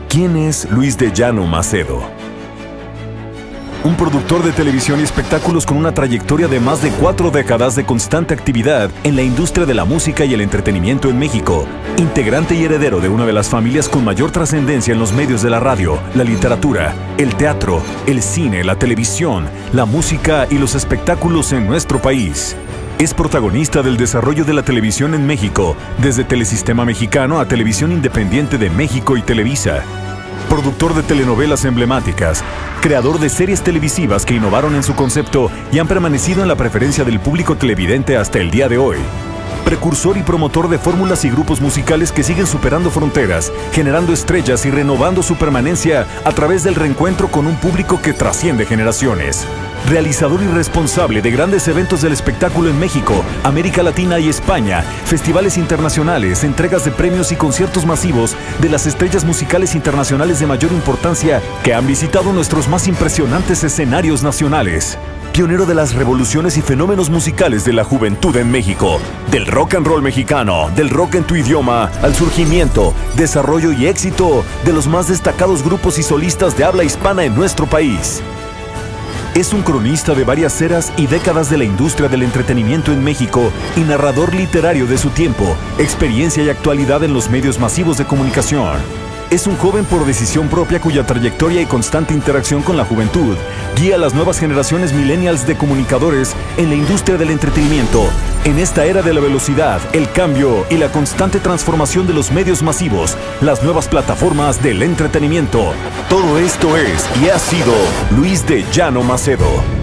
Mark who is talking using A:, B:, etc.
A: ¿Quién es Luis de Llano Macedo? Un productor de televisión y espectáculos con una trayectoria de más de 4 décadas de constante actividad en la industria de la música y el entretenimiento en México, integrante y heredero de una de las familias con mayor trascendencia en los medios de la radio, la literatura, el teatro, el cine, la televisión, la música y los espectáculos en nuestro país. Es protagonista del desarrollo de la televisión en México, desde Telesistema Mexicano a Televisión Independiente de México y Televisa. Productor de telenovelas emblemáticas, creador de series televisivas que innovaron en su concepto y han permanecido en la preferencia del público televidente hasta el día de hoy. Precursor y promotor de fórmulas y grupos musicales que siguen superando fronteras, generando estrellas y renovando su permanencia a través del reencuentro con un público que trasciende generaciones. Realizador y responsable de grandes eventos del espectáculo en México, América Latina y España, festivales internacionales, entregas de premios y conciertos masivos de las estrellas musicales internacionales de mayor importancia que han visitado nuestros más impresionantes escenarios nacionales. Pionero de las revoluciones y fenómenos musicales de la juventud en México, del rock and roll mexicano, del rock en tu idioma, al surgimiento, desarrollo y éxito de los más destacados grupos y solistas de habla hispana en nuestro país. Es un cronista de varias eras y décadas de la industria del entretenimiento en México y narrador literario de su tiempo, experiencia y actualidad en los medios masivos de comunicación. Es un joven por decisión propia cuya trayectoria y constante interacción con la juventud guía a las nuevas generaciones millennials de comunicadores en la industria del entretenimiento, en esta era de la velocidad, el cambio y la constante transformación de los medios masivos, las nuevas plataformas del entretenimiento. Todo esto es y ha sido Luis de Llano Macedo.